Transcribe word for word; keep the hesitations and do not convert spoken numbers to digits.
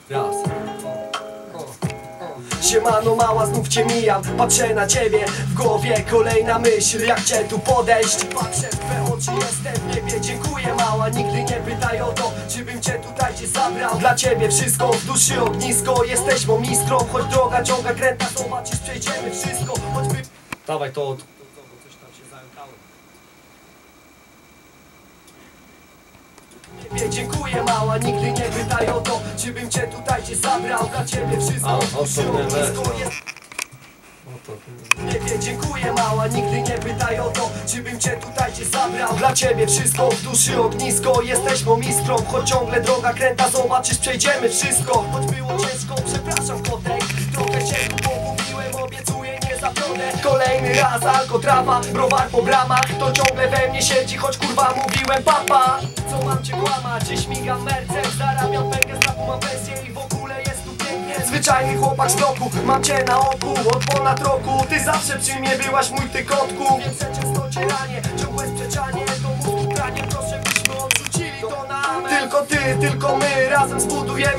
Raz. Siemano mała, znów cię mijam, patrzę na ciebie, w głowie kolejna myśl, jak cię tu podejść. Patrzę w twe oczy, jestem w niebie, dziękuję mała, nigdy nie pytaj o to, czy bym cię tutaj cię zabrał. Dla ciebie wszystko, w duszy ognisko, jesteś mą iskrą, choć droga ciąga kręta, zobaczysz, przejdziemy wszystko, choćby... Dawaj to od... Coś tam się zająkało. Dziękuję mała, nigdy nie pytaj o to, czy bym cię tutaj cię zabrał. Dla ciebie wszystko, A, w duszy o to nie ognisko weź, jest... o to... Nie, dziękuję mała, nigdy nie pytaj o to, czy bym cię tutaj cię zabrał. Dla ciebie wszystko, w duszy ognisko, jesteś mą iskrą, choć ciągle droga kręta, zobaczysz, przejdziemy wszystko. Choć było ciężko, przepraszam kotek, trochę się tu pomówiłem, obiecuję, nie zawiodę. Kolejny raz alkotrawa, browar po bramach, to ciągle we mnie siedzi, choć kurwa mówiłem papa. Co mam cię kłamać, gdzie śmigam mercem, zarabiam węgiel, strachu mam pensję i w ogóle jest tu pięknie. Zwyczajny chłopak z bloku, mam cię na oku od ponad roku. Ty zawsze przy mnie byłaś, mój ty kotku. Wiem, że często cię ranię, ciągłe sprzeczanie, to mózgu pranie. Proszę byśmy odrzucili to na amen. Tylko ty, tylko my razem zbudujemy